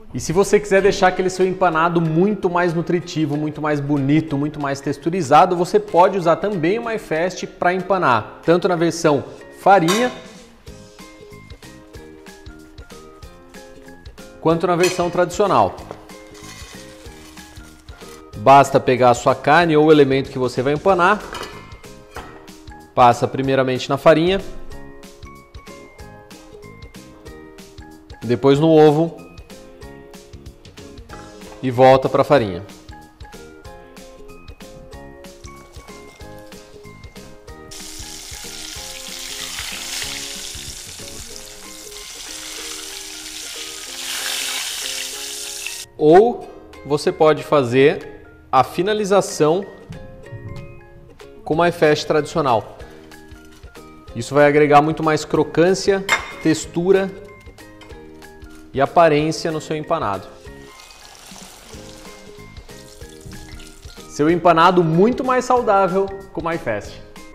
E se você quiser deixar aquele seu empanado muito mais nutritivo, muito mais bonito, muito mais texturizado, você pode usar também o MyFast para empanar, tanto na versão farinha, quanto na versão tradicional. Basta pegar a sua carne ou o elemento que você vai empanar, passa primeiramente na farinha, depois no ovo e volta para a farinha. Ou você pode fazer a finalização com o MyFast tradicional. Isso vai agregar muito mais crocância, textura e aparência no seu empanado. Seu empanado muito mais saudável com o MyFast.